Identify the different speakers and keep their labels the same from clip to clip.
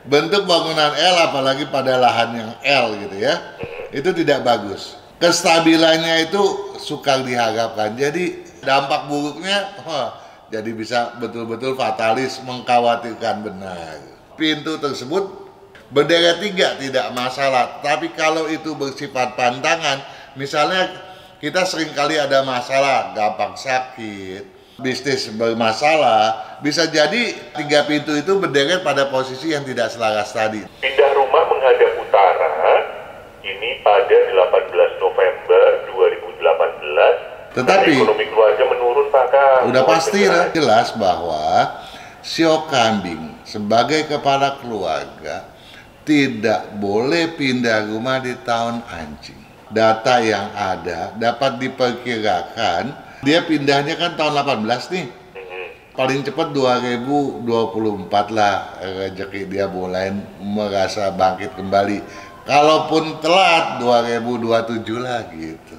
Speaker 1: Bentuk bangunan L apalagi pada lahan yang L gitu ya, itu tidak bagus. Kestabilannya itu sukar diharapkan. Jadi dampak buruknya jadi bisa betul-betul fatalis, mengkhawatirkan benar. Pintu tersebut berderet 3 tidak masalah, tapi kalau itu bersifat pantangan, misalnya kita seringkali ada masalah, gampang sakit, bisnis bermasalah, bisa jadi 3 pintu itu berderet pada posisi yang tidak selaras tadi.
Speaker 2: Pindah rumah menghadap utara, ini pada 18 November 2018.
Speaker 1: Tetapi
Speaker 2: ekonomi keluarga menurun, Pak Kang.
Speaker 1: Udah pasti lah, jelas bahwa sio kambing sebagai kepala keluarga tidak boleh pindah rumah di tahun anjing. Data yang ada dapat diperkirakan dia pindahnya kan tahun 18 nih. Paling cepat 2024 lah rezeki dia mulai merasa bangkit kembali. Kalaupun telat 2027 lah gitu.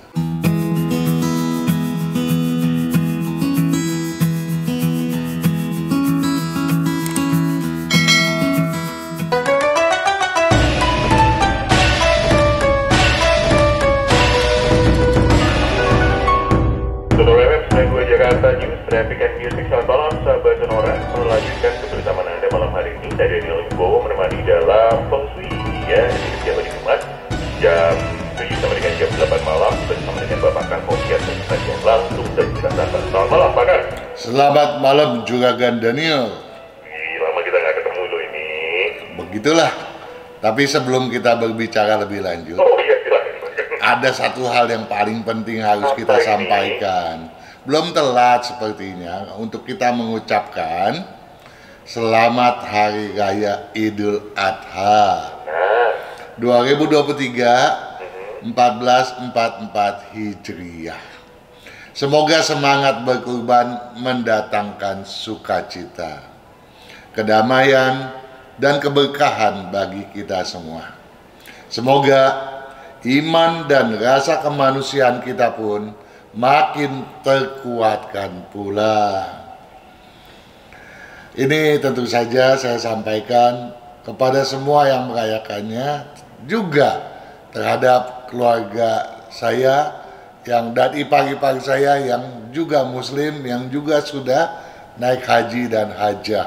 Speaker 2: Jakarta News, Traffic and Music. Selamat malam sahabat Sonora. Melanjutkan kebersamaan Anda malam hari ini. Saya Daniel Wibowo menemani dalam Feng Shui ya, di setiap hari Jumat jam 7 sampai dengan jam 8 malam bersama dengan Bapak Kang Hokiat dan yang langsung dari Jakarta. Selamat malam Pak Kang.
Speaker 1: Selamat malam Juragan Daniel.
Speaker 2: Lama kita nggak ketemu loh ini.
Speaker 1: Begitulah. Tapi sebelum kita berbicara lebih lanjut,
Speaker 2: iya, silakan.
Speaker 1: ada satu hal yang paling penting harus kita sampaikan. Belum telat sepertinya untuk kita mengucapkan Selamat Hari Raya Idul Adha 2023 1444 Hijriah. Semoga semangat berkurban mendatangkan sukacita, kedamaian, dan keberkahan bagi kita semua. Semoga iman dan rasa kemanusiaan kita pun makin terkuatkan pula. Ini tentu saja saya sampaikan kepada semua yang merayakannya, juga terhadap keluarga saya yang dan ipar-ipar saya yang juga muslim, yang juga sudah naik haji dan hajah.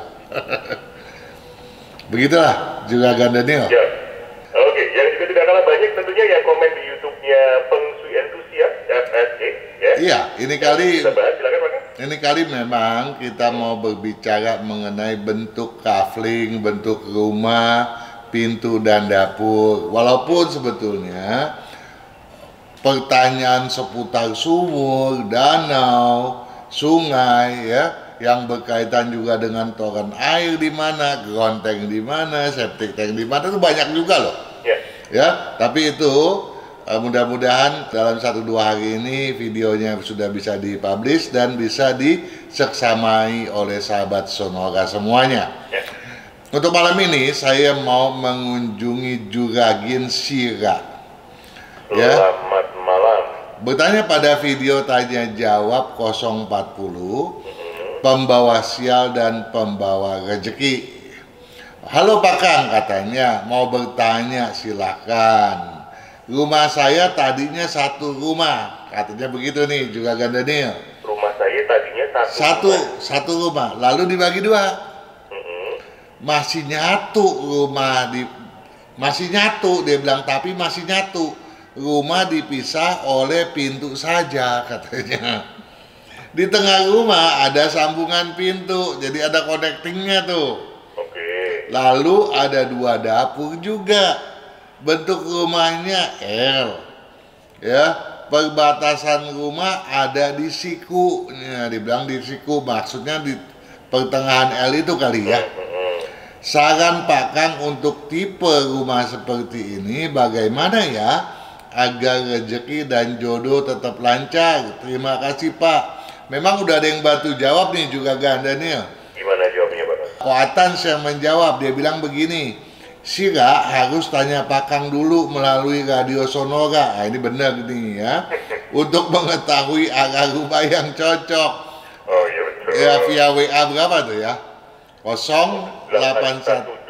Speaker 1: Begitulah Juragan Daniel.
Speaker 2: Ya. Oke, yang juga tidak kalah banyak tentunya yang komen di YouTube-nya Feng Shui Enthusiast FSE.
Speaker 1: Iya, ini kali memang kita mau berbicara mengenai bentuk kafling, bentuk rumah, pintu dan dapur. Walaupun sebetulnya pertanyaan seputar sumur, danau, sungai ya, yang berkaitan juga dengan toren air di mana, gronteng di mana, septic tank di mana, itu banyak juga loh. Ya, tapi itu mudah-mudahan dalam 1-2 hari ini videonya sudah bisa dipublish dan bisa diseksamai oleh sahabat Sonora semuanya. Untuk malam ini saya mau mengunjungi Juragin Sira. Ya.
Speaker 2: Selamat malam.
Speaker 1: Bertanya pada video tanya jawab 040 pembawa sial dan pembawa rezeki. Halo Pak Kang, katanya mau bertanya, silahkan. Rumah saya tadinya 1 rumah, katanya begitu nih Juragan Daniel.
Speaker 2: Rumah saya tadinya
Speaker 1: satu rumah, lalu dibagi 2. Masih nyatu masih nyatu, dia bilang, tapi masih nyatu. Rumah dipisah oleh pintu saja, katanya. Di tengah rumah ada sambungan pintu, jadi ada connectingnya tuh. Lalu ada 2 dapur juga. Bentuk rumahnya L, ya, perbatasan rumah ada di siku, ya, dibilang di siku, maksudnya di pertengahan L itu kali ya. Saran Pak Kang untuk tipe rumah seperti ini bagaimana ya agar rezeki dan jodoh tetap lancar? Terima kasih Pak. Memang udah ada yang bantu jawab nih juga Daniel.
Speaker 2: Gimana jawabnya Pak?
Speaker 1: Koatan saya menjawab, dia bilang begini. Sira harus tanya Pak Kang dulu melalui radio Sonora. Nah, ini benar nih ya. Untuk mengetahui arah rumah yang cocok.
Speaker 2: Oh iya betul.
Speaker 1: Ya via WA berapa tuh ya? 0812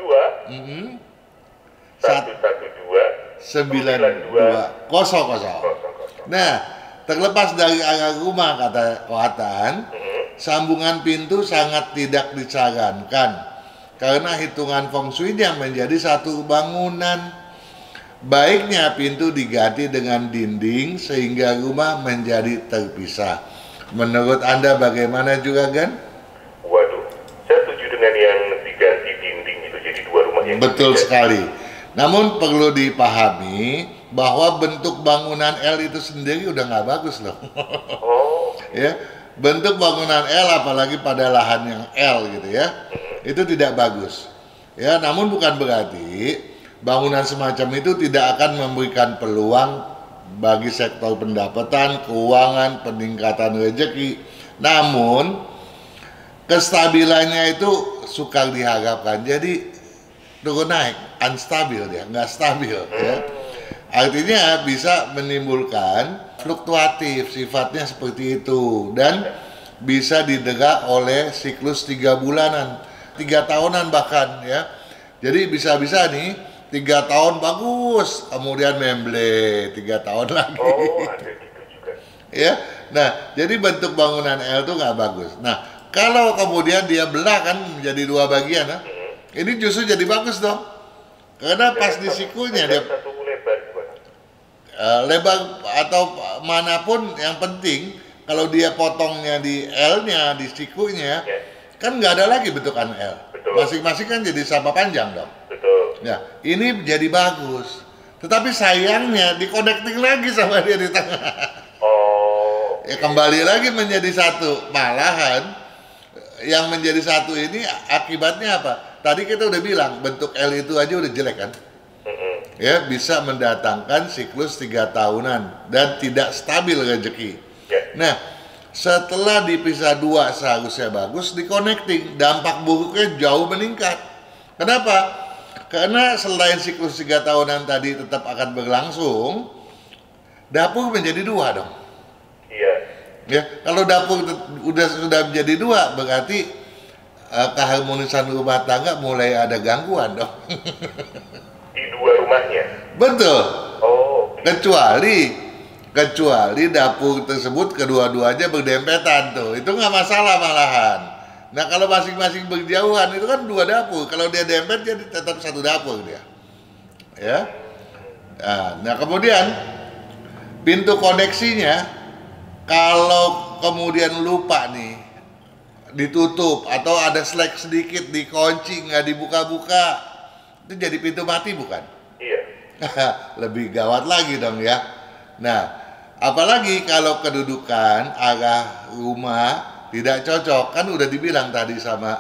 Speaker 1: 112 9200. Nah, terlepas dari arah rumah kata Koatan, sambungan pintu sangat tidak disarankan karena hitungan feng shui-nya menjadi satu bangunan. Baiknya pintu diganti dengan dinding sehingga rumah menjadi terpisah. Menurut Anda bagaimana Juragan?
Speaker 2: Waduh, saya setuju dengan yang diganti dinding itu jadi dua rumah yang
Speaker 1: betul
Speaker 2: berbeda.
Speaker 1: Sekali. Namun perlu dipahami bahwa bentuk bangunan L itu sendiri udah nggak bagus loh.
Speaker 2: Oh.
Speaker 1: Ya, bentuk bangunan L apalagi pada lahan yang L gitu ya, itu tidak bagus. Ya, namun bukan berarti bangunan semacam itu tidak akan memberikan peluang bagi sektor pendapatan, keuangan, peningkatan rezeki. Namun kestabilannya itu sukar diharapkan. Jadi turun naik, unstabil dia, nggak stabil ya. Artinya bisa menimbulkan fluktuatif, sifatnya seperti itu, dan bisa didera oleh siklus 3 bulanan, 3 tahunan bahkan ya. Jadi bisa-bisa nih 3 tahun bagus, kemudian memble 3 tahun lagi.
Speaker 2: Oh, ada gitu juga.
Speaker 1: Ya, nah jadi bentuk bangunan L itu nggak bagus. Nah kalau kemudian dia belah kan menjadi 2 bagian, nah, ini justru jadi bagus dong, karena pas di sikunya dia
Speaker 2: satu lebar gimana?
Speaker 1: lebar atau manapun yang penting kalau dia potongnya di L-nya, di sikunya, kan nggak ada lagi bentukan L.
Speaker 2: Betul.
Speaker 1: Masing-masing kan jadi sama panjang dong.
Speaker 2: Betul.
Speaker 1: Ya, ini jadi bagus. Tetapi sayangnya di-connecting lagi sama dia di tengah.
Speaker 2: Oh.
Speaker 1: Ya kembali lagi menjadi satu. Malahan yang menjadi satu ini akibatnya apa? Tadi kita udah bilang bentuk L itu aja udah jelek kan? Ya, bisa mendatangkan siklus 3 tahunan dan tidak stabil rezeki. Nah, setelah dipisah 2 seharusnya bagus, di-connecting, dampak buruknya jauh meningkat. Kenapa? Karena selain siklus 3 tahunan tadi tetap akan berlangsung, dapur menjadi 2 dong.
Speaker 2: Iya.
Speaker 1: Ya, kalau dapur sudah menjadi 2, berarti keharmonisan rumah tangga mulai ada gangguan dong.
Speaker 2: Di 2 rumahnya.
Speaker 1: Betul.
Speaker 2: Oh.
Speaker 1: Kecuali dapur tersebut kedua-duanya berdempetan tuh, itu nggak masalah malahan. Nah kalau masing-masing berjauhan itu kan 2 dapur, kalau dia dempet jadi tetap 1 dapur dia. Ya. Nah kemudian pintu koneksinya kalau kemudian lupa nih ditutup atau ada slack sedikit dikunci nggak dibuka-buka, itu jadi pintu mati bukan?
Speaker 2: Iya.
Speaker 1: Lebih gawat lagi dong ya. Nah, apalagi kalau kedudukan arah rumah tidak cocok, kan udah dibilang tadi sama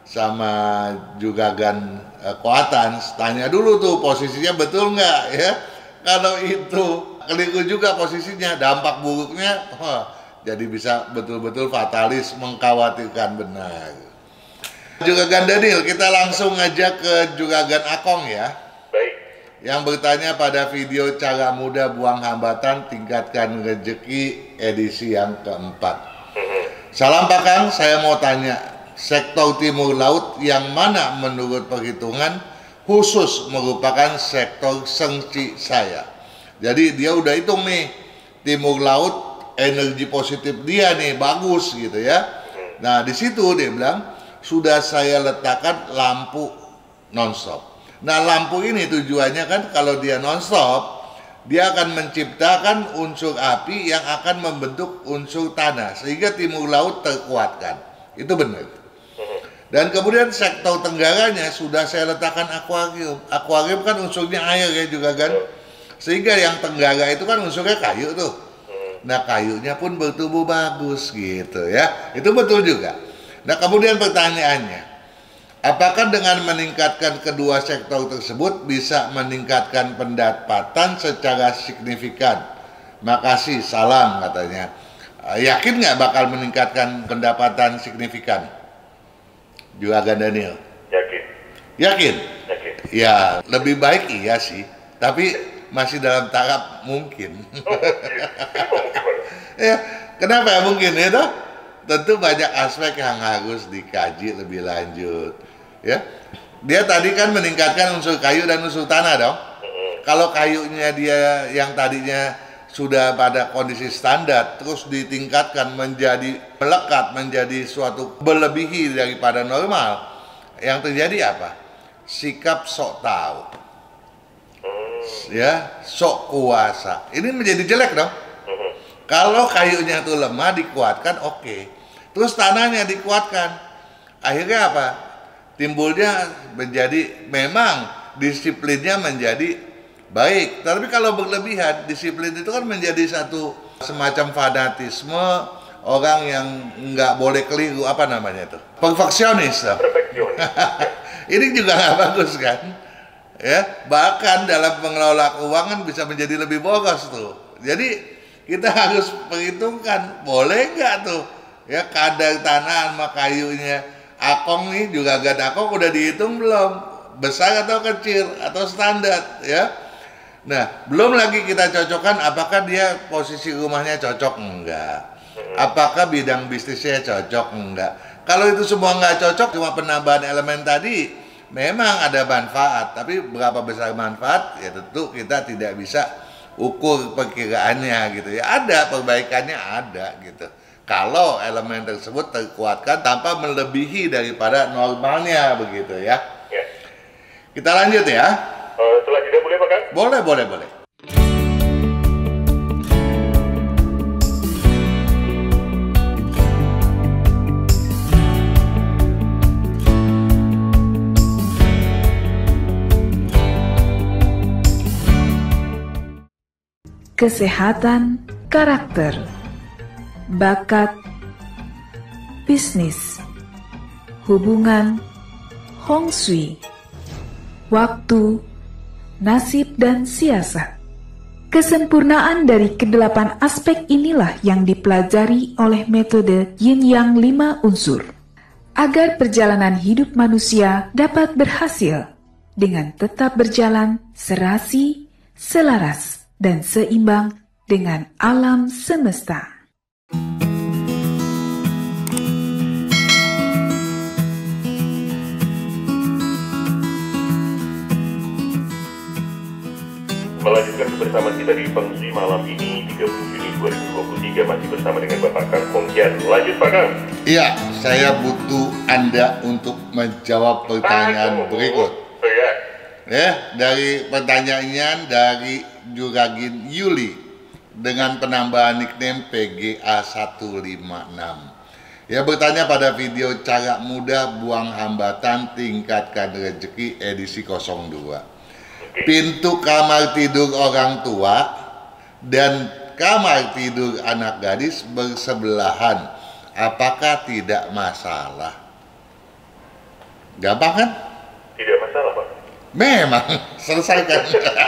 Speaker 1: Juragan Koatan, tanya dulu tuh posisinya betul nggak ya. Kalau itu keliru juga posisinya, dampak buruknya jadi bisa betul-betul fatalis, mengkhawatirkan benar. Juragan Daniel, kita langsung ngajak ke Juragan Akong ya.
Speaker 2: Baik.
Speaker 1: Yang bertanya pada video cara mudah buang hambatan tingkatkan rezeki edisi yang keempat. Salam Pak Kang, saya mau tanya, sektor timur laut yang mana menurut perhitungan khusus merupakan sektor sengci saya. Jadi dia udah hitung nih, timur laut energi positif dia nih bagus gitu ya. Nah di situ dia bilang sudah saya letakkan lampu nonstop. Nah lampu ini tujuannya kan kalau dia nonstop, dia akan menciptakan unsur api yang akan membentuk unsur tanah sehingga timur laut terkuatkan. Itu benar. Dan kemudian sektor tenggaranya sudah saya letakkan akuarium. Akuarium kan unsurnya air ya juga kan. Sehingga yang tenggara itu kan unsurnya kayu tuh. Nah kayunya pun bertumbuh bagus gitu ya. Itu betul juga. Nah kemudian pertanyaannya, apakah dengan meningkatkan kedua sektor tersebut bisa meningkatkan pendapatan secara signifikan? Makasih, salam katanya. Yakin nggak bakal meningkatkan pendapatan signifikan? Juragan Daniel?
Speaker 2: Yakin.
Speaker 1: Yakin?
Speaker 2: Yakin.
Speaker 1: Ya, lebih baik iya sih. Tapi masih dalam tahap mungkin. Ya, kenapa ya mungkin ya toh? Tentu banyak aspek yang harus dikaji lebih lanjut. Ya, Dia tadi kan meningkatkan unsur kayu dan unsur tanah dong. Kalau kayunya dia yang tadinya sudah pada kondisi standar, terus ditingkatkan menjadi melekat, menjadi suatu berlebihi daripada normal, yang terjadi apa? Sikap sok tahu, ya, sok kuasa. Ini menjadi jelek dong. Kalau kayunya itu lemah dikuatkan, oke. Terus tanahnya dikuatkan, akhirnya apa? Timbulnya menjadi memang disiplinnya menjadi baik, tapi kalau berlebihan, disiplin itu kan menjadi satu semacam fanatisme, orang yang nggak boleh keliru, apa namanya itu? Perfeksionis.
Speaker 2: Perfeksionis.
Speaker 1: Ini juga nggak bagus kan? Ya, bahkan dalam mengelola keuangan bisa menjadi lebih boros tuh. Jadi kita harus perhitungkan, boleh nggak tuh? Ya, kadar tanah sama kayunya. Akong nih juga gak akong udah dihitung belum? Besar atau kecil atau standar, ya? Nah, belum lagi kita cocokkan apakah dia posisi rumahnya cocok enggak, apakah bidang bisnisnya cocok enggak. Kalau itu semua nggak cocok, cuma penambahan elemen tadi memang ada manfaat, tapi berapa besar manfaat ya tentu kita tidak bisa ukur perkiraannya gitu ya. Ada perbaikannya, ada gitu, kalau elemen tersebut terkuatkan tanpa melebihi daripada normalnya begitu ya. Kita lanjut ya.
Speaker 2: Setelah jeda boleh Pak Kang?
Speaker 1: Boleh.
Speaker 3: Kesehatan karakter, bakat, bisnis, hubungan, Hong Shui, waktu, nasib dan siasat. Kesempurnaan dari kedelapan aspek inilah yang dipelajari oleh metode Yin Yang 5 unsur, agar perjalanan hidup manusia dapat berhasil dengan tetap berjalan serasi, selaras, dan seimbang dengan alam semesta.
Speaker 2: Melanjutkan kebersamaan kita di Feng Shui malam ini 30 Juni 2023 masih bersama dengan Bapak Kang Hong Kian. Lanjut Pak Kang.
Speaker 1: Iya, saya butuh Anda untuk menjawab pertanyaan berikut. Ya, dari pertanyaannya dari Juragin Yuli dengan penambahan nickname PGA156. Ya, bertanya pada video cara mudah buang hambatan tingkatkan rezeki edisi 02. Pintu kamar tidur orang tua dan kamar tidur anak gadis bersebelahan, apakah tidak masalah? Gampang kan?
Speaker 2: Tidak masalah Pak.
Speaker 1: Memang, selesaikan.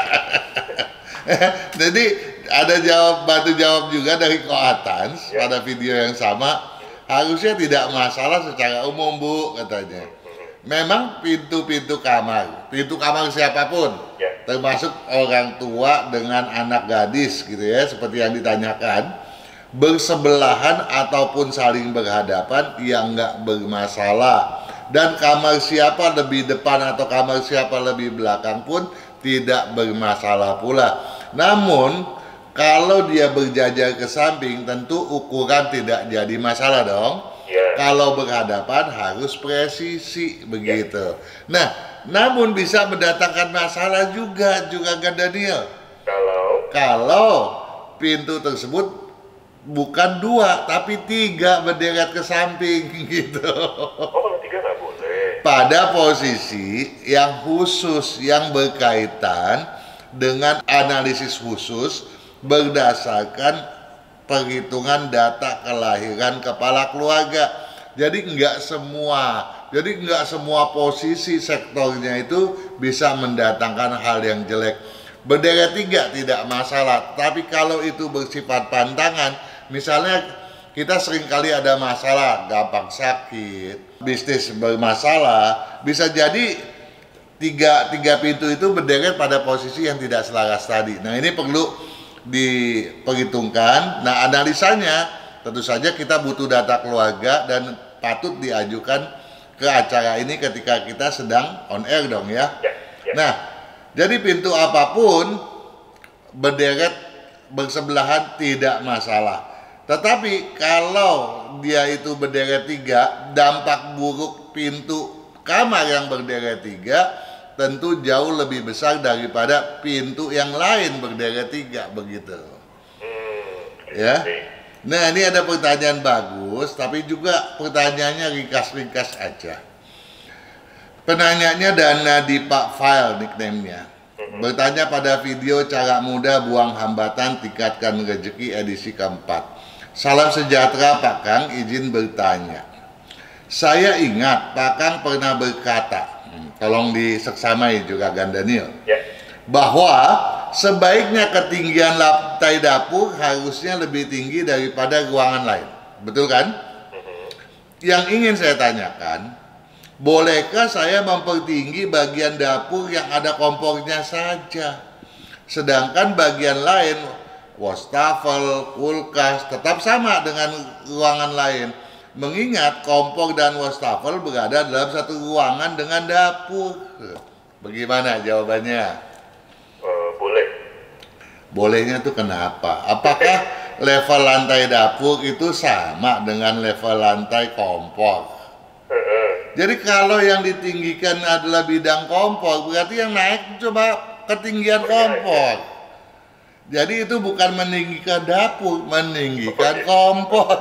Speaker 1: Jadi ada bantu jawab juga dari Koatans pada video yang sama. Harusnya tidak masalah secara umum Bu, katanya. Memang pintu-pintu kamar siapapun, termasuk orang tua dengan anak gadis gitu ya, seperti yang ditanyakan, bersebelahan ataupun saling berhadapan yang nggak bermasalah. Dan kamar siapa lebih depan atau kamar siapa lebih belakang pun tidak bermasalah pula. Namun kalau dia berjajar ke samping tentu ukuran tidak jadi masalah dong. Kalau berhadapan harus presisi begitu. Nah, namun bisa mendatangkan masalah juga Daniel. Kalau pintu tersebut bukan 2 tapi 3 berderet ke samping gitu.
Speaker 2: Kalau 3 nggak boleh.
Speaker 1: Pada posisi yang khusus yang berkaitan dengan analisis khusus berdasarkan perhitungan data kelahiran kepala keluarga. Jadi nggak semua posisi sektornya itu bisa mendatangkan hal yang jelek. Berderet 3 tidak masalah, tapi kalau itu bersifat pantangan, misalnya kita seringkali ada masalah, gampang sakit, bisnis bermasalah, bisa jadi tiga pintu itu berderet pada posisi yang tidak selaras tadi. Nah, ini perlu diperhitungkan. Nah, analisanya tentu saja kita butuh data keluarga dan patut diajukan ke acara ini ketika kita sedang on air dong ya. Nah, jadi pintu apapun berderet bersebelahan tidak masalah. Tetapi kalau dia itu berderet 3, dampak buruk pintu kamar yang berderet 3 tentu jauh lebih besar daripada pintu yang lain berderet 3 begitu. Ya. Nah, ini ada pertanyaan bagus, tapi juga pertanyaannya ringkas-ringkas aja. Penanyanya Dana Dipa File nickname-nya. Bertanya pada video cara mudah buang hambatan tingkatkan rezeki edisi keempat. Salam sejahtera Pak Kang, izin bertanya. Saya ingat Pak Kang pernah berkata, tolong diseksamai juga Daniel, bahwa sebaiknya ketinggian lantai dapur harusnya lebih tinggi daripada ruangan lain. Betul kan? Yang ingin saya tanyakan, bolehkah saya mempertinggi bagian dapur yang ada kompornya saja? Sedangkan bagian lain, wastafel, kulkas, tetap sama dengan ruangan lain. Mengingat kompor dan wastafel berada dalam satu ruangan dengan dapur. Bagaimana jawabannya?
Speaker 2: Boleh.
Speaker 1: Bolehnya tuh kenapa? Apakah level lantai dapur itu sama dengan level lantai kompor? Jadi kalau yang ditinggikan adalah bidang kompor, berarti yang naik coba ketinggian kompor. Jadi itu bukan meninggikan dapur, meninggikan kompor.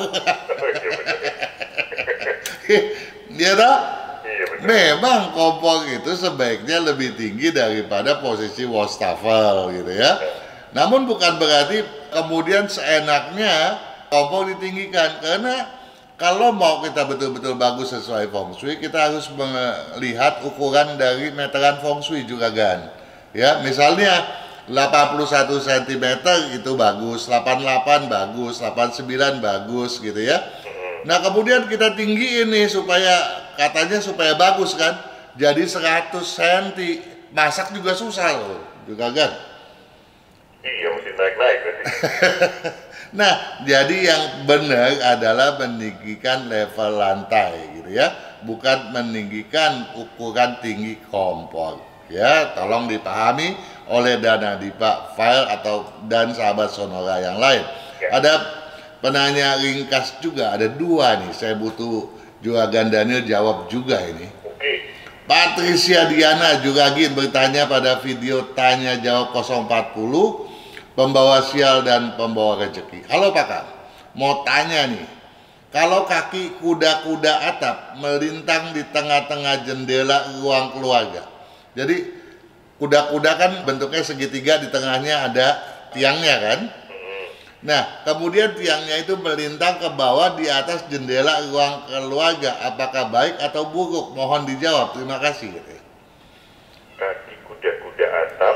Speaker 1: Ya toh? Memang kompor itu sebaiknya lebih tinggi daripada posisi wastafel gitu ya. Namun bukan berarti kemudian seenaknya kompor ditinggikan, karena kalau mau kita betul-betul bagus sesuai feng shui, kita harus melihat ukuran dari meteran feng shui juga kan. Ya, misalnya 81 cm itu bagus, 88 bagus, 89 bagus gitu ya. Nah, kemudian kita tinggiin nih supaya katanya supaya bagus kan. Jadi 100 cm. Masak juga susah loh, juga kan.
Speaker 2: Iya, mesti naik-naik berarti.
Speaker 1: Nah, jadi yang benar adalah meninggikan level lantai gitu ya, bukan meninggikan ukuran tinggi kompor. Ya, tolong dipahami oleh Dana Dipa File dan sahabat Sonora yang lain. Ada penanya ringkas juga, ada 2 nih, saya butuh Juragan Daniel jawab juga ini. Patricia Diana juga ingin bertanya pada video tanya jawab 040, pembawa sial dan pembawa rezeki. Halo Pak Kang, mau tanya nih, kalau kaki kuda-kuda atap melintang di tengah-tengah jendela ruang keluarga. Jadi kuda-kuda kan bentuknya segitiga, di tengahnya ada tiangnya kan. Nah, kemudian tiangnya itu melintang ke bawah di atas jendela ruang keluarga. Apakah baik atau buruk? Mohon dijawab. Terima kasih.
Speaker 2: Kaki kuda-kuda atap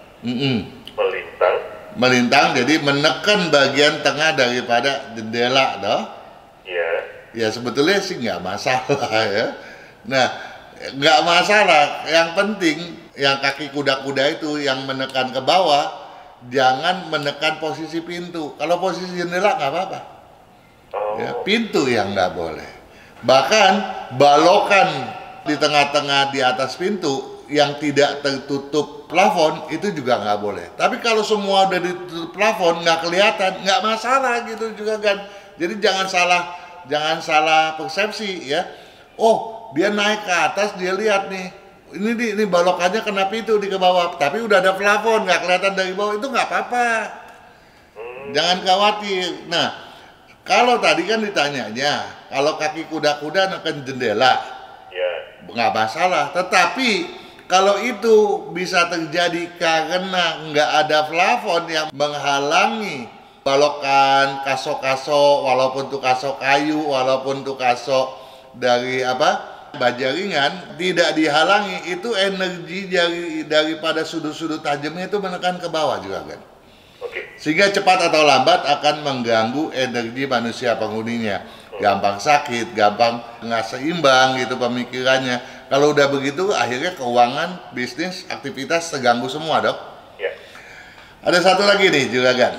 Speaker 1: melintang, jadi menekan bagian tengah daripada jendela, doh.
Speaker 2: Iya.
Speaker 1: Ya sebetulnya sih nggak masalah ya. Nah, nggak masalah. Yang penting yang kaki kuda-kuda itu yang menekan ke bawah, jangan menekan posisi pintu. Kalau posisi jendela nggak apa-apa. Ya, pintu yang nggak boleh. Bahkan balokan di tengah-tengah di atas pintu yang tidak tertutup plafon itu juga nggak boleh. Tapi kalau semua udah ditutup plafon nggak kelihatan, nggak masalah gitu juga kan. Jadi jangan salah persepsi ya. Oh, dia naik ke atas, dia lihat nih, ini balokannya kena pintu di ke bawah, tapi udah ada plafon nggak kelihatan dari bawah, itu nggak apa-apa. Jangan khawatir. Nah, kalau tadi kan ditanyanya, kalau kaki kuda-kuda neken jendela, nggak masalah. Tetapi kalau itu bisa terjadi karena nggak ada plafon yang menghalangi balokan, kaso-kaso, walaupun itu kaso kayu, walaupun itu kaso dari baja ringan, tidak dihalangi, itu energi daripada sudut-sudut tajamnya itu menekan ke bawah juga kan. Sehingga cepat atau lambat akan mengganggu energi manusia penghuninya. Gampang sakit, gampang nggak seimbang gitu pemikirannya. Kalau udah begitu, akhirnya keuangan, bisnis, aktivitas terganggu semua, Dok. Ada satu lagi nih, Juragan.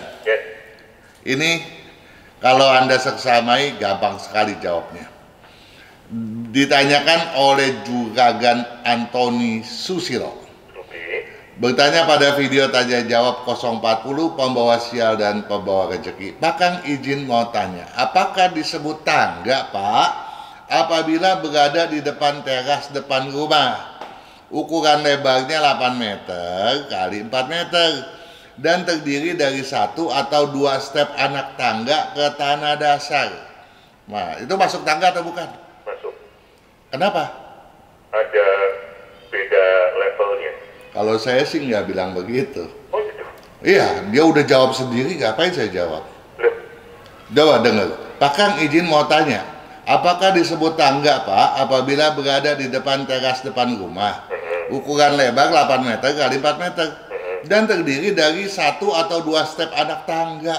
Speaker 1: Ini kalau Anda seksamai, gampang sekali jawabnya. Ditanyakan oleh Juragan Antoni Susilo. Bertanya pada video tanya jawab 040 pembawa sial dan pembawa rezeki. Pak Kang izin mau tanya, apakah disebut tangga Pak apabila berada di depan teras depan rumah? Ukuran lebarnya 8 meter kali 4 meter dan terdiri dari 1 atau 2 step anak tangga ke tanah dasar. Nah, itu masuk tangga atau bukan?
Speaker 2: Masuk.
Speaker 1: Kenapa?
Speaker 2: Ada beda levelnya.
Speaker 1: Kalau saya sih nggak bilang begitu.
Speaker 2: Oh gitu?
Speaker 1: Iya, dia udah jawab sendiri, ngapain saya jawab?
Speaker 2: Loh?
Speaker 1: Coba dengar. Pak Kang izin mau tanya, apakah disebut tangga Pak apabila berada di depan teras depan rumah? Ukuran lebar 8 meter kali 4 meter dan terdiri dari 1 atau 2 step anak tangga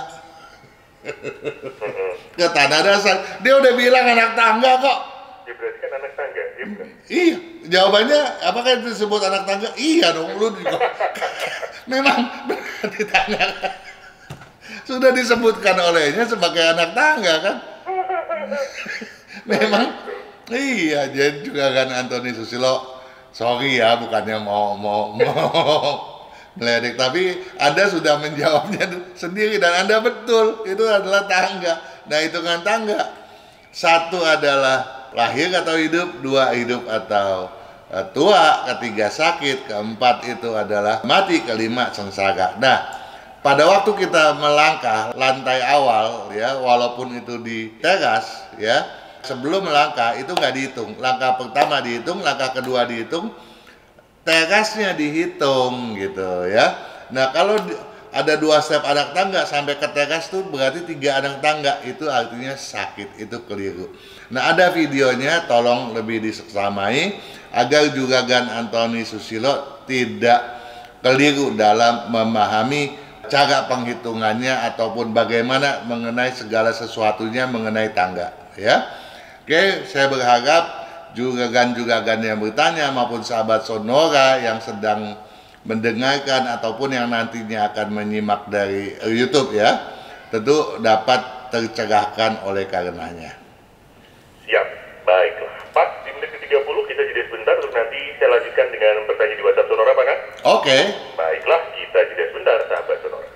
Speaker 1: ke tanah dasar. Dia udah bilang anak tangga kok.
Speaker 2: Ya berarti kan anak tangga, ya bukan?
Speaker 1: Iya, jawabannya apakah itu disebut anak tangga? Iya dong, lu juga. Memang ditanyakan. Sudah disebutkan olehnya sebagai anak tangga kan? Memang iya, jadi juga kan Antoni Susilo. Sorry ya, bukannya mau meledek, tapi Anda sudah menjawabnya sendiri dan Anda betul, itu adalah tangga. Nah, hitungan tangga. 1 adalah lahir atau hidup, 2 hidup atau tua, ketiga sakit, keempat itu adalah mati, kelima sengsara. Nah, pada waktu kita melangkah lantai awal ya, walaupun itu di teras ya, sebelum melangkah itu nggak dihitung. Langkah pertama dihitung, langkah kedua dihitung, terasnya dihitung gitu ya. Nah, kalau ada 2 step anak tangga sampai ke teras tuh berarti 3 anak tangga, itu artinya sakit, itu keliru. Nah, ada videonya, tolong lebih diseksamai agar Juragan Antoni Susilo tidak keliru dalam memahami cara penghitungannya ataupun bagaimana mengenai segala sesuatunya mengenai tangga ya. Oke, saya berharap juragan-juragan yang bertanya maupun sahabat Sonora yang sedang mendengarkan ataupun yang nantinya akan menyimak dari YouTube ya, tentu dapat tercerahkan oleh karenanya.
Speaker 2: Siap, baiklah. Pak, di menit ke-30 kita jeda sebentar untuk nanti saya lanjutkan dengan pertanyaan di WhatsApp Sonora, Pak kan?
Speaker 1: Oke.
Speaker 2: Baiklah, kita jeda sebentar, sahabat Sonora.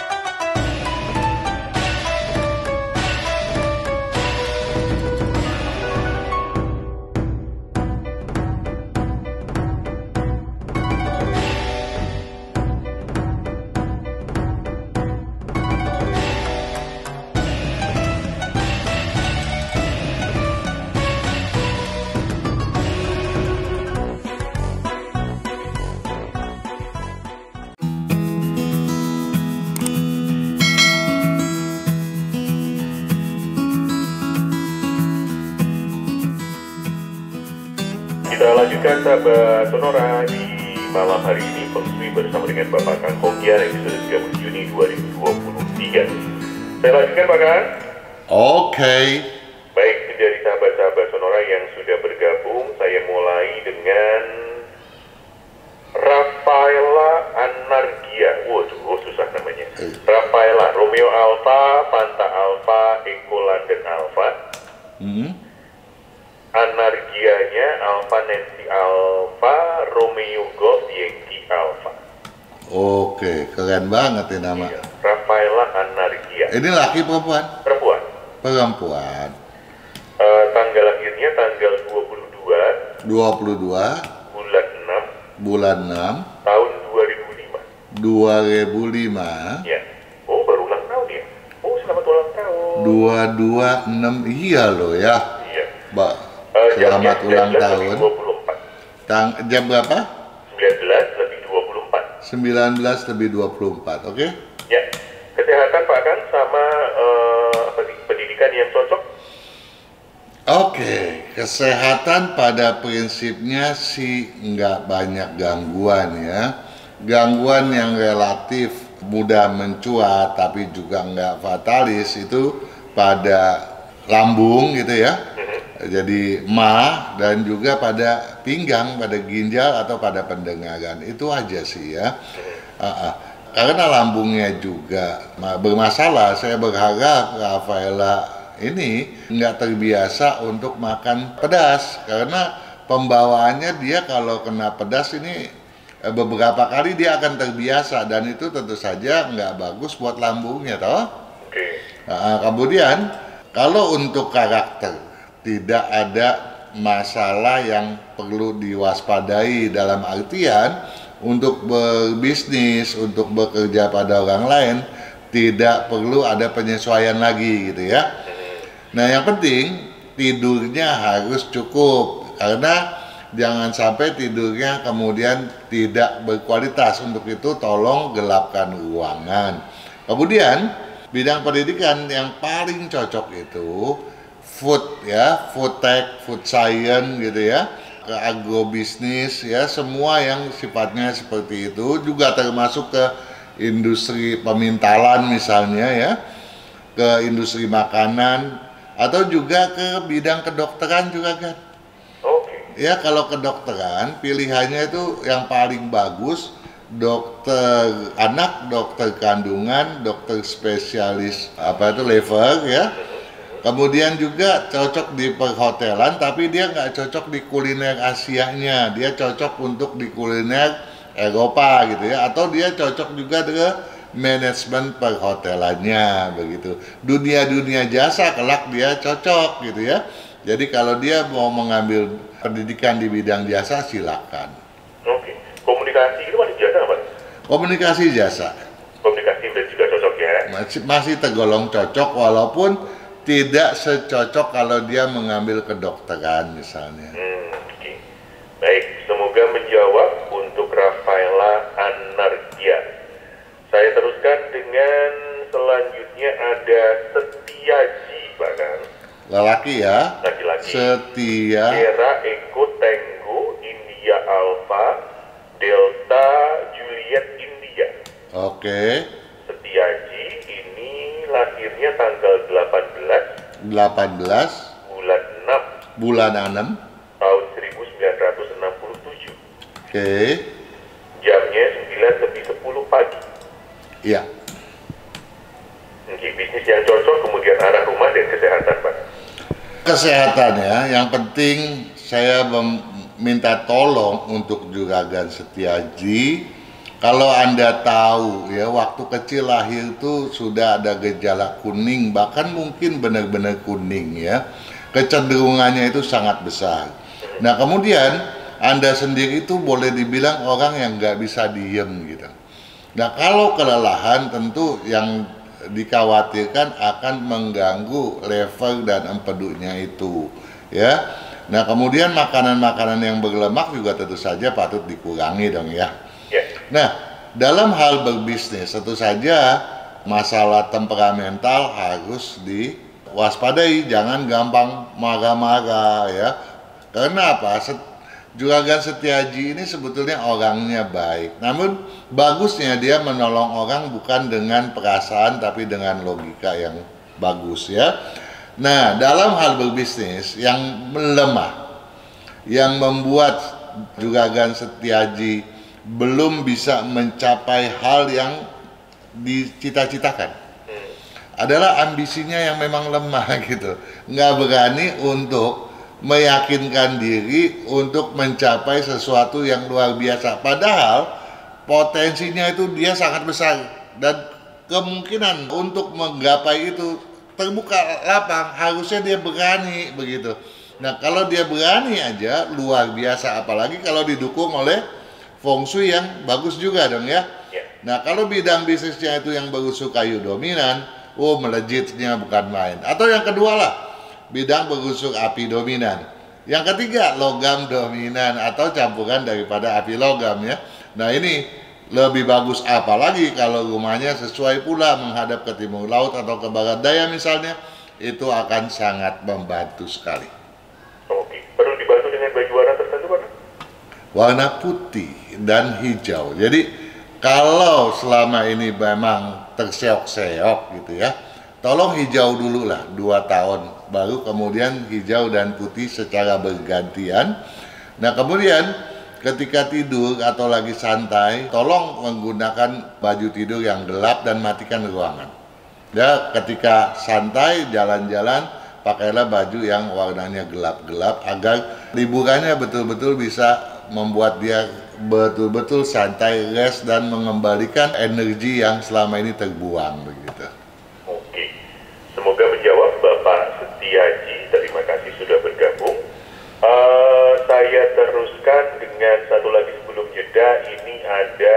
Speaker 2: Kita lanjutkan sahabat Sonora di malam hari ini Feng Shui bersama dengan Bapak Kang Hongyan episode 30 Juni 2023. Saya lanjutkan Pak Kang.
Speaker 1: Oke.
Speaker 2: Baik, dari sahabat-sahabat Sonora yang sudah bergabung, saya mulai dengan Rafaela Anargia. Waduh, susah namanya. Rafaela, Romeo Alpha, Panta Alpha, Eko London Alpha. Anargianya Alpha Nancy Alpha, Romeo Golf Yankee Alpha.
Speaker 1: Oke, keren banget ini nama.
Speaker 2: Iya, Rafaela Anargia.
Speaker 1: Ini laki perempuan?
Speaker 2: Perempuan.
Speaker 1: Perempuan.
Speaker 2: Tanggal lahirnya tanggal 22 bulan 6 tahun
Speaker 1: 2005.
Speaker 2: Ya. Oh, baru ulang tahun ya. Oh, selamat ulang tahun.
Speaker 1: 226, iya loh ya.
Speaker 2: Iya.
Speaker 1: Selamat ulang tahun.
Speaker 2: 24.
Speaker 1: Jam berapa?
Speaker 2: 19:24.
Speaker 1: 19:24, oke?
Speaker 2: Ya. Kesehatan Pak kan sama pendidikan yang cocok?
Speaker 1: Oke, kesehatan pada prinsipnya sih nggak banyak gangguan ya. Gangguan yang relatif mudah mencuat tapi juga nggak fatalis itu pada lambung gitu ya. Jadi dan juga pada pinggang, pada ginjal atau pada pendengaran, itu aja sih ya. Karena lambungnya juga bermasalah, saya berharap Rafaela ini nggak terbiasa untuk makan pedas, karena pembawaannya dia kalau kena pedas ini beberapa kali dia akan terbiasa, dan itu tentu saja nggak bagus buat lambungnya, toh. Nah, kemudian kalau untuk karakter tidak ada masalah yang perlu diwaspadai, dalam artian untuk berbisnis, untuk bekerja pada orang lain tidak perlu ada penyesuaian lagi gitu ya. Nah, yang penting tidurnya harus cukup, karena jangan sampai tidurnya kemudian tidak berkualitas. Untuk itu tolong gelapkan ruangan. Kemudian bidang pendidikan yang paling cocok itu food ya, food tech, food science gitu ya, ke agrobisnis ya, semua yang sifatnya seperti itu, juga termasuk ke industri pemintalan misalnya ya, ke industri makanan, atau juga ke bidang kedokteran juga kan. Ya, kalau kedokteran pilihannya itu yang paling bagus dokter anak, dokter kandungan, dokter spesialis liver ya. Kemudian juga cocok di perhotelan, tapi dia nggak cocok di kuliner Asianya, dia cocok untuk di kuliner Eropa gitu ya, atau dia cocok juga dengan manajemen perhotelannya begitu. Dunia jasa kelak dia cocok gitu ya. Jadi kalau dia mau mengambil pendidikan di bidang jasa, silakan.
Speaker 2: Oke. Komunikasi itu masih jasa apa?
Speaker 1: Komunikasi jasa.
Speaker 2: Komunikasi udah juga cocok ya?
Speaker 1: Masih tergolong cocok, walaupun tidak secocok kalau dia mengambil kedokteran misalnya.
Speaker 2: Oke. Baik, semoga menjawab untuk Rafaela Anargia. Saya teruskan dengan selanjutnya ada Setiaji, bahkan
Speaker 1: Lelaki ya.
Speaker 2: laki-laki.
Speaker 1: Setia.
Speaker 2: Sierra Eko Tango India Alpha Delta Juliet India.
Speaker 1: Oke.
Speaker 2: Setiaji ini lahirnya tanggal 18
Speaker 1: bulan 6
Speaker 2: tahun 1967.
Speaker 1: Oke.
Speaker 2: Jamnya 9:10 pagi.
Speaker 1: Iya.
Speaker 2: Oke, bisnis yang cocok, kemudian arah rumah dan kesehatan, Pak.
Speaker 1: Kesehatan ya, yang penting saya minta tolong untuk Juragan Setiaji, kalau Anda tahu ya, waktu kecil lahir itu sudah ada gejala kuning, bahkan mungkin benar-benar kuning ya, kecenderungannya itu sangat besar. Nah, kemudian Anda sendiri itu boleh dibilang orang yang nggak bisa diem gitu. Nah, kalau kelelahan tentu yang dikhawatirkan akan mengganggu lever dan empedunya itu ya. Nah, kemudian makanan-makanan yang berlemak juga tentu saja patut dikurangi dong ya. Nah, dalam hal berbisnis tentu saja masalah temperamental harus diwaspadai, jangan gampang marah-marah ya. Karena apa? Juragan Setiaji ini sebetulnya orangnya baik, namun bagusnya dia menolong orang bukan dengan perasaan tapi dengan logika yang bagus ya. Nah, dalam hal berbisnis yang melemah, yang membuat Juragan Setiaji belum bisa mencapai hal yang dicita-citakan adalah ambisinya yang memang lemah gitu, nggak berani untuk meyakinkan diri untuk mencapai sesuatu yang luar biasa, padahal potensinya itu dia sangat besar dan kemungkinan untuk menggapai itu terbuka lapang. Harusnya dia berani begitu. Nah, kalau dia berani aja luar biasa, apalagi kalau didukung oleh feng shui yang bagus juga dong ya. Nah, kalau bidang bisnisnya itu yang berusuk kayu dominan, melejitnya bukan main. Atau yang kedua lah, bidang berusuk api dominan. Yang ketiga, logam dominan atau campuran daripada api logam ya. Nah, ini lebih bagus, apalagi kalau rumahnya sesuai pula menghadap ke timur laut atau ke barat daya misalnya, itu akan sangat membantu sekali.
Speaker 2: Oke, perlu dibantu dengan baju warna tertentu, Pak?
Speaker 1: Warna putih dan hijau. Jadi kalau selama ini memang terseok-seok gitu ya, tolong hijau dulu lah 2 tahun, baru kemudian hijau dan putih secara bergantian. Nah, kemudian ketika tidur atau lagi santai, tolong menggunakan baju tidur yang gelap dan matikan ruangan. Ya, ketika santai jalan-jalan, pakailah baju yang warnanya gelap-gelap agar liburannya betul-betul bisa membuat dia betul-betul santai, rest, dan mengembalikan energi yang selama ini terbuang begitu.
Speaker 2: Oke, semoga menjawab Bapak Setiaji. Terima kasih sudah bergabung. Saya teruskan dengan satu lagi sebelum jeda. Ini ada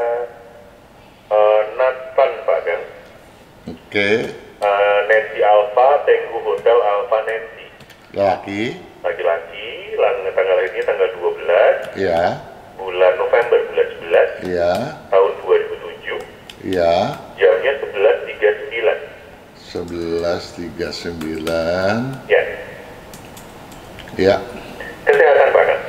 Speaker 2: Nathan, Pak Kang.
Speaker 1: Oke.
Speaker 2: Nancy Alpha, Tenggu Hotel Alpha Nancy. Laki-laki, tanggal lahirnya tanggal 12.
Speaker 1: Ya.
Speaker 2: Bulan November, bulan 11.
Speaker 1: Ya.
Speaker 2: Tahun 2007.
Speaker 1: Ya.
Speaker 2: Jamnya 11.39.
Speaker 1: 11.39.
Speaker 2: Ya.
Speaker 1: Ya.
Speaker 2: Kesehatan, Pak Kang.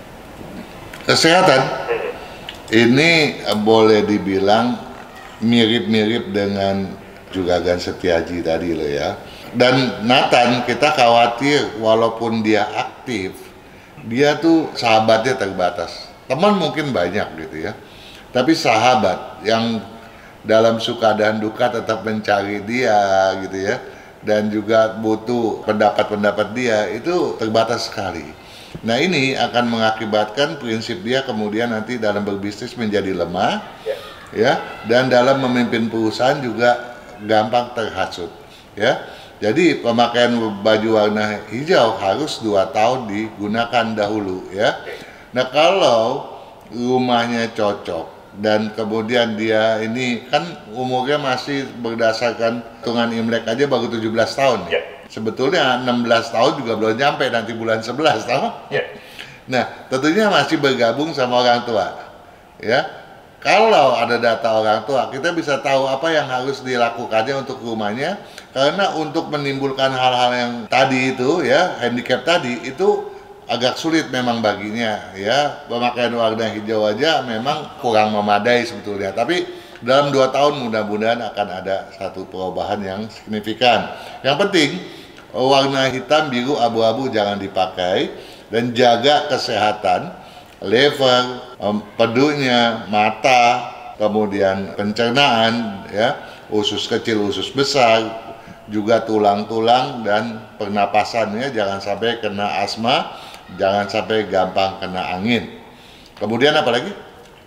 Speaker 1: Kesehatan. Ini boleh dibilang mirip-mirip dengan Juragan Setiaji tadi loh ya. Dan Nathan, kita khawatir walaupun dia aktif, dia tuh sahabatnya terbatas. Teman mungkin banyak gitu ya, tapi sahabat yang dalam suka dan duka tetap mencari dia gitu ya, dan juga butuh pendapat-pendapat dia itu terbatas sekali. Nah, ini akan mengakibatkan prinsip dia kemudian nanti dalam berbisnis menjadi lemah ya, dan dalam memimpin perusahaan juga gampang terhasut ya. Jadi pemakaian baju warna hijau harus 2 tahun digunakan dahulu ya. Nah, kalau rumahnya cocok dan kemudian dia ini kan umurnya masih berdasarkan hitungan Imlek aja baru 17 tahun ya. Sebetulnya 16 tahun juga belum nyampe nanti bulan 11 tahun. Nah, tentunya masih bergabung sama orang tua ya. Kalau ada data orang tua, kita bisa tahu apa yang harus dilakukannya untuk rumahnya. Karena untuk menimbulkan hal-hal yang tadi itu ya, handicap tadi itu agak sulit memang baginya ya. Pemakaian warna hijau aja memang kurang memadai sebetulnya. Tapi dalam 2 tahun mudah-mudahan akan ada satu perubahan yang signifikan. Yang penting warna hitam, biru, abu-abu jangan dipakai, dan jaga kesehatan lever, empedunya, mata, kemudian pencernaan ya, usus kecil, usus besar, juga tulang-tulang dan pernapasannya jangan sampai kena asma, jangan sampai gampang kena angin. Kemudian apa lagi?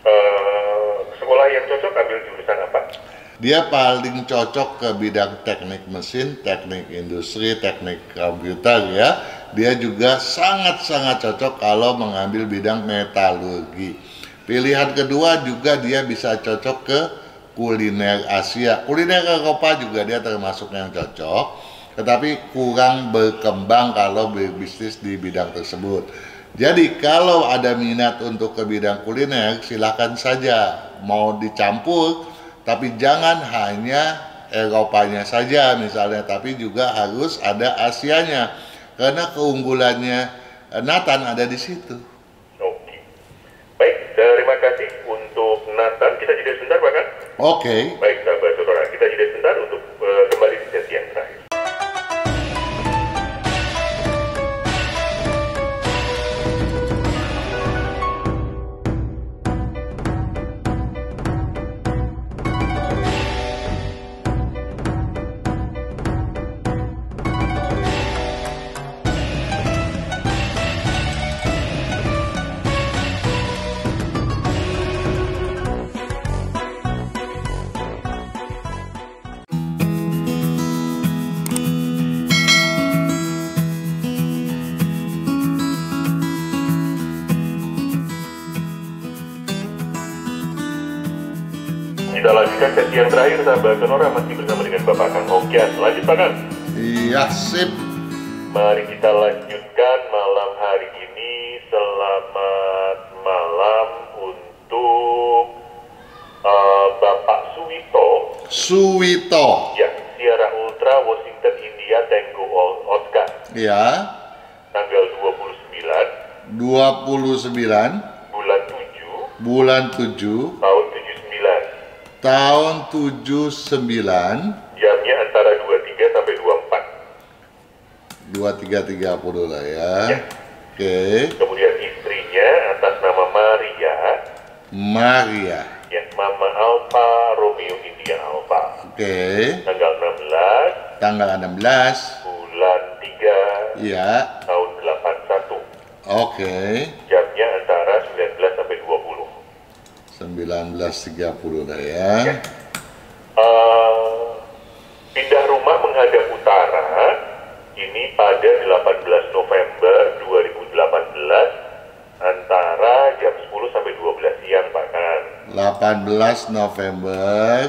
Speaker 2: Sekolah yang cocok ambil jurusan apa?
Speaker 1: Dia paling cocok ke bidang teknik mesin, teknik industri, teknik komputer ya. Dia juga sangat-sangat cocok kalau mengambil bidang metalurgi. Pilihan kedua juga dia bisa cocok ke kuliner Asia. Kuliner Eropa juga dia termasuk yang cocok, tetapi kurang berkembang kalau berbisnis di bidang tersebut. Jadi kalau ada minat untuk ke bidang kuliner, silakan saja mau dicampur, tapi jangan hanya Eropanya saja misalnya, tapi juga harus ada Asianya. Karena keunggulannya Nathan ada di situ.
Speaker 2: Oke. Baik, terima kasih untuk Nathan. Kita jeda sebentar, Pak Kan?
Speaker 1: Oke.
Speaker 2: Baik, sahabat saudara. Kita jeda sebentar untuk kembali di sesi yang terakhir. Kita lanjutkan sesi yang terakhir, sahabat Sonora, masih bersama dengan Bapak Kang Okian. Lanjut, Pak Kang.
Speaker 1: Iya, sip.
Speaker 2: Mari kita lanjutkan malam hari ini. Selamat malam untuk Bapak Suwito.
Speaker 1: Suwito.
Speaker 2: Ya, Sierra Ultra Washington India Tango Oscar.
Speaker 1: Ya.
Speaker 2: Tanggal 29.
Speaker 1: 29.
Speaker 2: Bulan 7.
Speaker 1: Bulan 7.
Speaker 2: Tahun 79.
Speaker 1: Tahun 79.
Speaker 2: Jamnya antara 23 sampai 24.
Speaker 1: 23.30 lah ya. Oke.
Speaker 2: Kemudian istrinya atas nama Maria.
Speaker 1: Maria.
Speaker 2: Ya, Mama Alpha Romeo India Alpha.
Speaker 1: Oke.
Speaker 2: Tanggal 16.
Speaker 1: Tanggal 16.
Speaker 2: Bulan 3.
Speaker 1: Iya.
Speaker 2: Tahun 81.
Speaker 1: Oke.
Speaker 2: Jamnya antara 19 sampai 20.
Speaker 1: 19.30 lah ya.
Speaker 2: Pindah rumah menghadap utara ini pada 18 November 2018 antara jam 10 sampai 12 siang Pak Kan.
Speaker 1: 18 November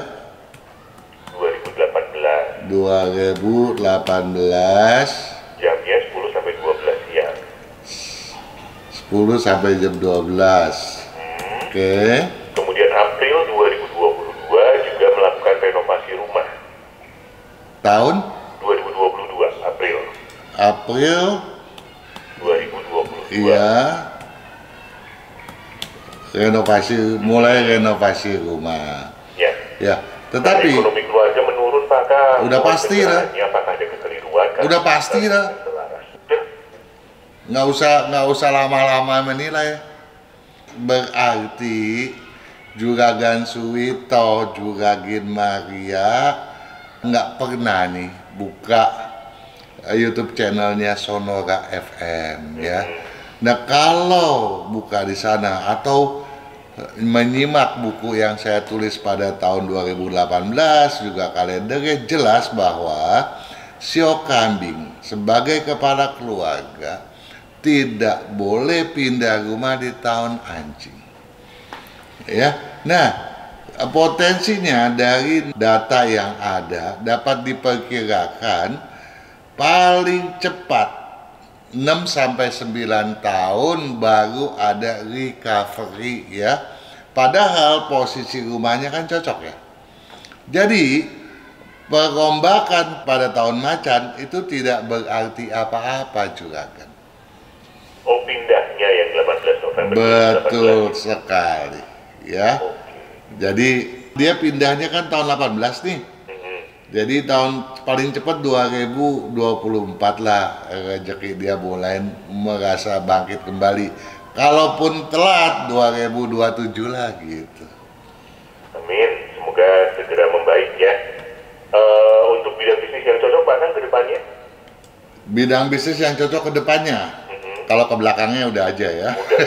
Speaker 1: 2018.
Speaker 2: Jamnya 10 sampai 12 siang.
Speaker 1: 10 sampai jam 12. Oke.
Speaker 2: Kemudian April 2022 juga melakukan renovasi rumah.
Speaker 1: Tahun
Speaker 2: 2022 April.
Speaker 1: April
Speaker 2: 2022.
Speaker 1: iya. Mulai renovasi rumah.
Speaker 2: Ya.
Speaker 1: Ya, tetapi
Speaker 2: ekonomi keluarga menurun Pak Kang.
Speaker 1: Udah pasti lah.
Speaker 2: Apakah ada kekeliruan?
Speaker 1: Udah pasti lah. Nggak usah lama-lama menilai. Berarti Juragan Suwito, Juragan Maria nggak pernah nih buka YouTube channelnya Sonora FM ya. Nah kalau buka di sana atau menyimak buku yang saya tulis pada tahun 2018 juga kalendernya jelas bahwa sio kambing sebagai kepala keluarga tidak boleh pindah rumah di tahun anjing. Ya. Nah, potensinya dari data yang ada dapat diperkirakan paling cepat 6 sampai 9 tahun baru ada recovery ya. Padahal posisi rumahnya kan cocok ya. Jadi perombakan pada tahun macan itu tidak berarti apa-apa Juragan.
Speaker 2: Oh, pindahnya yang 18 November.
Speaker 1: Betul sekali ya. Jadi dia pindahnya kan tahun 18 nih. Jadi tahun paling cepat 2024 lah rezeki dia mulai merasa bangkit kembali. Kalaupun telat 2027 lah gitu.
Speaker 2: Amin, semoga segera membaik ya. Untuk bidang bisnis yang cocok Pak kan ke depannya?
Speaker 1: Bidang bisnis yang cocok ke depannya. Kalau ke belakangnya udah aja ya.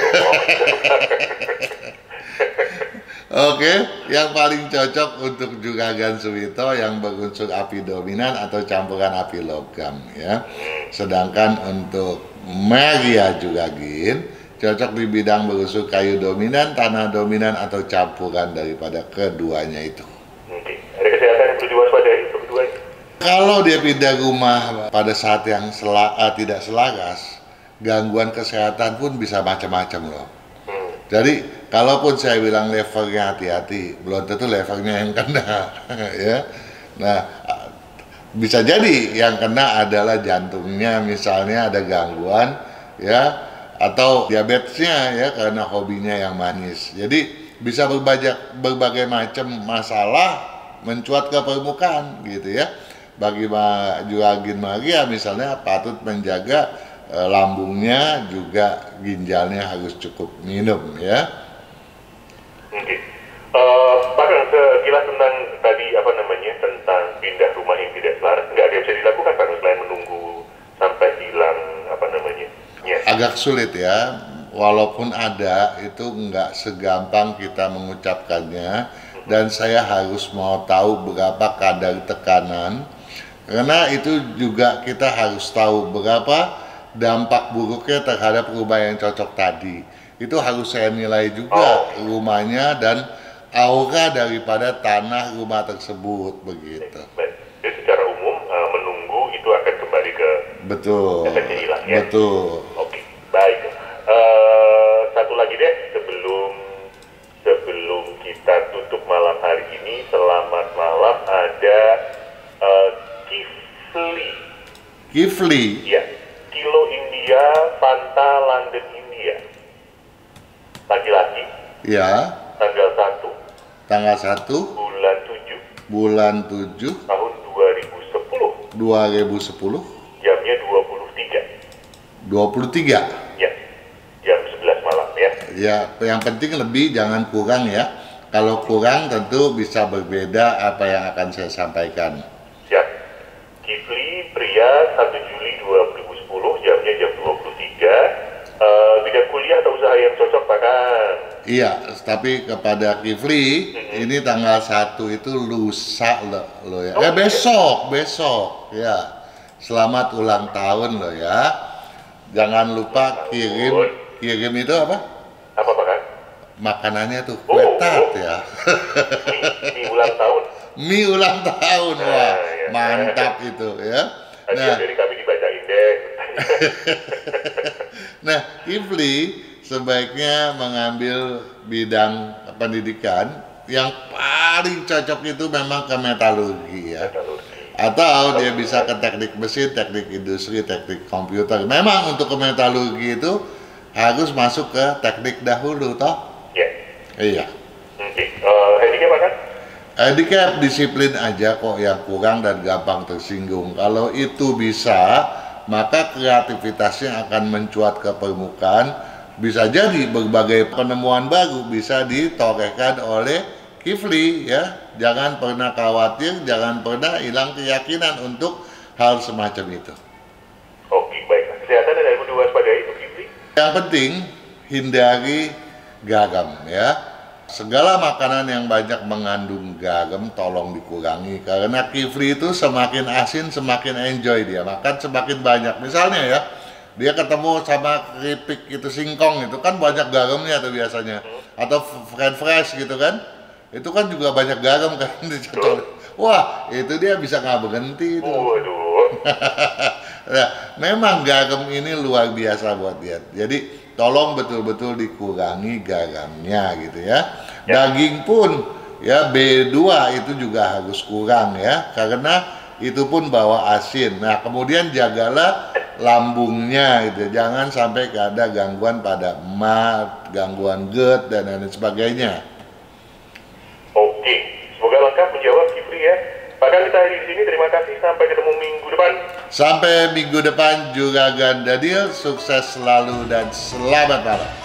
Speaker 1: Oke, yang paling cocok untuk Juragan Suwito yang berunsur api dominan atau campuran api logam ya. Sedangkan untuk Maria Juragin cocok di bidang berunsur kayu dominan, tanah dominan atau campuran daripada keduanya itu.
Speaker 2: Oke. Ada kesehatan yang perlu diwaspadai untuk keduanya?
Speaker 1: Kalau dia pindah rumah pada saat yang tidak selaras, gangguan kesehatan pun bisa macam-macam loh. Jadi kalaupun saya bilang levelnya hati-hati, belum tentu levelnya yang kena ya. Nah, bisa jadi yang kena adalah jantungnya misalnya ada gangguan ya, atau diabetesnya ya karena hobinya yang manis. Jadi bisa berbagai macam masalah mencuat ke permukaan gitu ya. Bagi Juragin Maria misalnya patut menjaga lambungnya, juga ginjalnya harus cukup minum ya.
Speaker 2: Oke. Pak, sekilas tentang tadi tentang pindah rumah yang tidak selaras, nggak ada yang bisa dilakukan Pak selain menunggu sampai hilang ya.
Speaker 1: Agak sulit ya, walaupun ada itu nggak segampang kita mengucapkannya, dan saya harus mau tahu berapa kadar tekanan, karena itu juga kita harus tahu berapa dampak buruknya terhadap rumah yang cocok tadi. Itu harus saya nilai juga rumahnya dan aura daripada tanah rumah tersebut begitu.
Speaker 2: Jadi secara umum menunggu itu akan kembali ke efeknya hilang ya.
Speaker 1: Betul.
Speaker 2: Oke, baik. Satu lagi deh sebelum kita tutup malam hari ini, selamat malam ada Kifli. Ya. Kilo India, Fanta London India. Laki-laki.
Speaker 1: Ya.
Speaker 2: Tanggal 1.
Speaker 1: Tanggal 1. Bulan 7.
Speaker 2: Tahun 2010.
Speaker 1: Jamnya 23.
Speaker 2: Ya. Jam 11 malam ya.
Speaker 1: Ya, yang penting lebih jangan kurang ya. Kalau kurang tentu bisa berbeda apa yang akan saya sampaikan.
Speaker 2: Siap. Kifli, pria, 1 Juli 2010, jamnya jam 23. Bidang kuliah atau usaha yang cocok, Pak Kang?
Speaker 1: Iya, tapi kepada Kifli, ini tanggal 1 itu lusa lo ya. Besok ya. Selamat ulang tahun lo ya. Jangan lupa kirim itu apa?
Speaker 2: Apa, Pak Kang?
Speaker 1: Makanannya tuh kue tart ya.
Speaker 2: Mie ulang tahun.
Speaker 1: Mie ulang tahun, wah
Speaker 2: ya.
Speaker 1: mantap itu ya.
Speaker 2: Nah, dari kami dibacain deh.
Speaker 1: Nah, Kifli sebaiknya mengambil bidang pendidikan yang paling cocok itu memang ke metalurgi ya. Atau dia bisa ke teknik mesin, teknik industri, teknik komputer. Memang untuk ke metalurgi itu harus masuk ke teknik dahulu, toh?
Speaker 2: Iya.
Speaker 1: Iya.
Speaker 2: Oke. Handicap apa kan?
Speaker 1: Handicap disiplin aja kok yang kurang dan gampang tersinggung. Kalau itu bisa, maka kreativitasnya akan mencuat ke permukaan. Bisa jadi berbagai penemuan baru bisa ditorehkan oleh Kifli ya. Jangan pernah khawatir, jangan pernah hilang keyakinan untuk hal semacam itu.
Speaker 2: Oke, baik. Kesehatan dan yang perlu diwaspadai untuk Kifli?
Speaker 1: Yang penting hindari garam ya. Segala makanan yang banyak mengandung garam tolong dikurangi, karena Kifli itu semakin asin semakin enjoy dia makan, semakin banyak. Misalnya ya, dia ketemu sama keripik itu singkong itu kan banyak garamnya tuh biasanya, atau fried fresh gitu kan, itu kan juga banyak garam kan dicocol. Wah, itu dia bisa nggak berhenti itu.
Speaker 2: Waduh.
Speaker 1: Nah, memang garam ini luar biasa buat dia. Jadi tolong betul-betul dikurangi garamnya gitu ya. Daging pun ya B2 itu juga harus kurang ya, karena itu pun bawa asin. Nah, kemudian jagalah lambungnya gitu. Jangan sampai ada gangguan pada emat, gangguan GERD dan lain sebagainya.
Speaker 2: Oke, semoga lengkap menjawab Kifli ya. Pak Kang, kita hari di sini, terima kasih. Sampai ketemu minggu depan.
Speaker 1: Sampai minggu depan juga Gandadil, sukses selalu dan selamat malam.